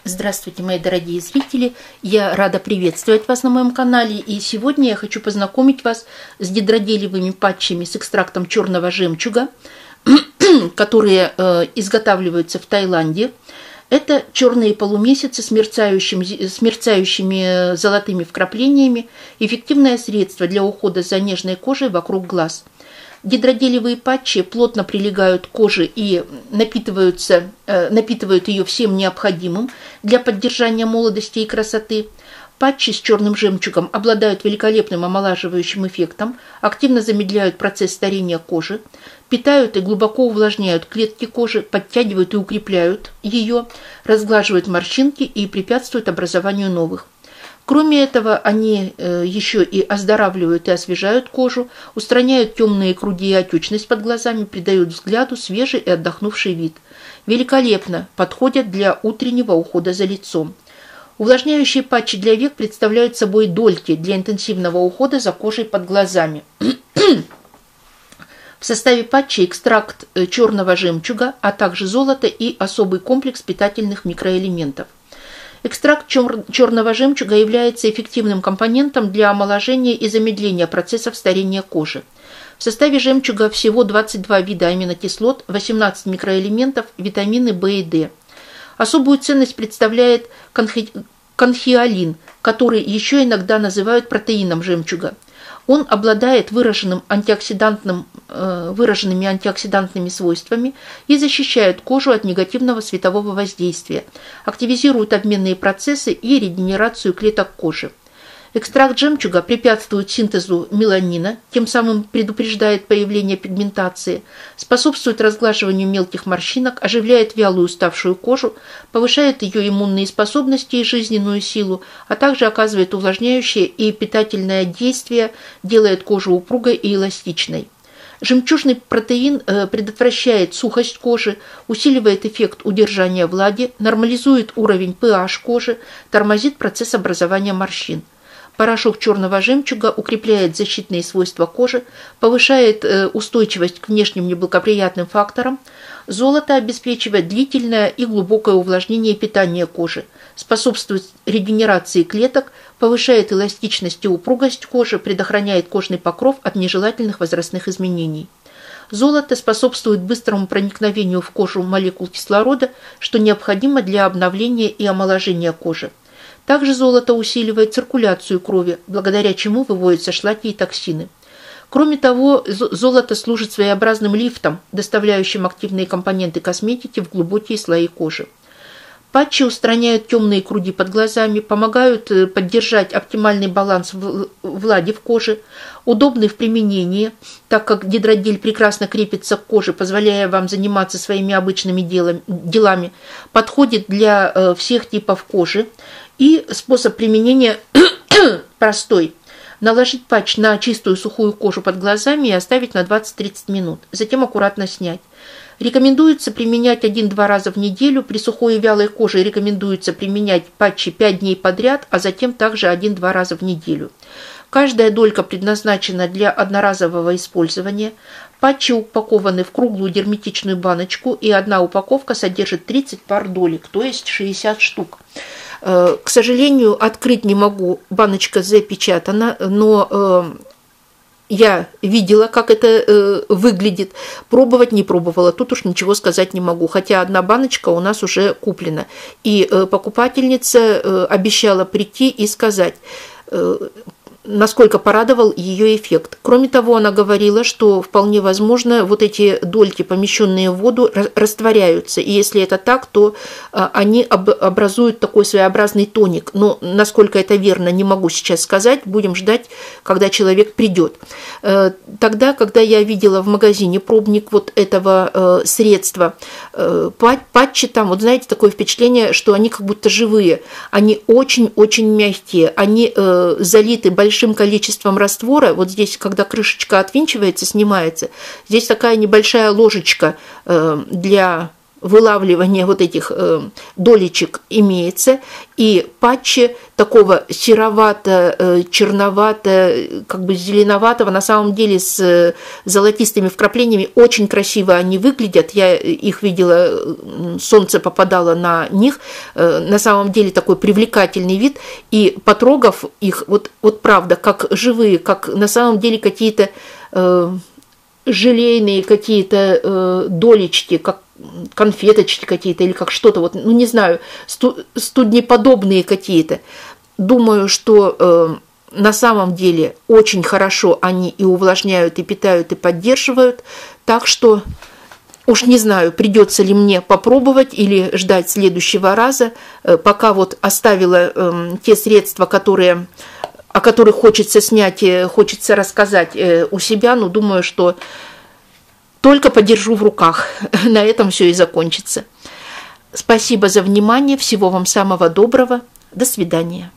Здравствуйте, мои дорогие зрители! Я рада приветствовать вас на моем канале. И сегодня я хочу познакомить вас с гидроделевыми патчами с экстрактом черного жемчуга, которые изготавливаются в Таиланде. Это черные полумесяцы с мерцающими золотыми вкраплениями. Эффективное средство для ухода за нежной кожей вокруг глаз. Гидроделевые патчи плотно прилегают к коже и напитывают ее всем необходимым для поддержания молодости и красоты. Патчи с черным жемчугом обладают великолепным омолаживающим эффектом, активно замедляют процесс старения кожи, питают и глубоко увлажняют клетки кожи, подтягивают и укрепляют ее, разглаживают морщинки и препятствуют образованию новых. Кроме этого, они еще и оздоравливают и освежают кожу, устраняют темные круги и отечность под глазами, придают взгляду свежий и отдохнувший вид. Великолепно подходят для утреннего ухода за лицом. Увлажняющие патчи для век представляют собой дольки для интенсивного ухода за кожей под глазами. В составе патча экстракт черного жемчуга, а также золото и особый комплекс питательных микроэлементов. Экстракт черного жемчуга является эффективным компонентом для омоложения и замедления процессов старения кожи. В составе жемчуга всего 22 вида аминокислот, 18 микроэлементов, витамины В и D. Особую ценность представляет конхиолин, который еще иногда называют протеином жемчуга. Он обладает выраженными антиоксидантными свойствами и защищает кожу от негативного светового воздействия, активизирует обменные процессы и регенерацию клеток кожи. Экстракт жемчуга препятствует синтезу меланина, тем самым предупреждает появление пигментации, способствует разглаживанию мелких морщинок, оживляет вялую уставшую кожу, повышает ее иммунные способности и жизненную силу, а также оказывает увлажняющее и питательное действие, делает кожу упругой и эластичной. Жемчужный протеин предотвращает сухость кожи, усиливает эффект удержания влаги, нормализует уровень pH кожи, тормозит процесс образования морщин. Порошок черного жемчуга укрепляет защитные свойства кожи, повышает устойчивость к внешним неблагоприятным факторам. Золото обеспечивает длительное и глубокое увлажнение и питание кожи, способствует регенерации клеток, повышает эластичность и упругость кожи, предохраняет кожный покров от нежелательных возрастных изменений. Золото способствует быстрому проникновению в кожу молекул кислорода, что необходимо для обновления и омоложения кожи. Также золото усиливает циркуляцию крови, благодаря чему выводятся шлаки и токсины. Кроме того, золото служит своеобразным лифтом, доставляющим активные компоненты косметики в глубокие слои кожи. Патчи устраняют темные круги под глазами, помогают поддержать оптимальный баланс влаги в коже, удобны в применении, так как гидродель прекрасно крепится к коже, позволяя вам заниматься своими обычными делами, подходит для всех типов кожи. И способ применения простой. Наложить патч на чистую сухую кожу под глазами и оставить на 20-30 минут. Затем аккуратно снять. Рекомендуется применять 1-2 раза в неделю. При сухой и вялой коже рекомендуется применять патчи 5 дней подряд, а затем также 1-2 раза в неделю. Каждая долька предназначена для одноразового использования. Патчи упакованы в круглую герметичную баночку, и одна упаковка содержит 30 пар долек, то есть 60 штук. К сожалению, открыть не могу, баночка запечатана, но я видела, как это выглядит. Пробовать не пробовала, тут уж ничего сказать не могу, хотя одна баночка у нас уже куплена. И покупательница обещала прийти и сказать, насколько порадовал ее эффект. Кроме того, она говорила, что вполне возможно вот эти дольки, помещенные в воду, растворяются. И если это так, то они образуют такой своеобразный тоник. Но насколько это верно, не могу сейчас сказать. Будем ждать, когда человек придет. Тогда, когда я видела в магазине пробник вот этого средства, патчи там, вот знаете, такое впечатление, что они как будто живые. Они очень-очень мягкие. Они залиты большим количеством раствора. Вот здесь, когда крышечка отвинчивается, снимается, здесь такая небольшая ложечка для вылавливание вот этих долечек имеется, и патчи такого серовато-черновато, как бы зеленоватого, на самом деле с золотистыми вкраплениями, очень красиво они выглядят, я их видела, солнце попадало на них, на самом деле такой привлекательный вид, и потрогав их, вот правда, как живые, как на самом деле какие-то желейные какие-то долечки, как конфеточки какие-то или как что-то, вот, ну не знаю, студнеподобные какие-то. Думаю, что на самом деле очень хорошо они и увлажняют, и питают, и поддерживают, так что уж не знаю, придется ли мне попробовать или ждать следующего раза, пока вот оставила те средства, о которых хочется снять, хочется рассказать у себя, но думаю, что только подержу в руках. На этом все и закончится. Спасибо за внимание. Всего вам самого доброго. До свидания.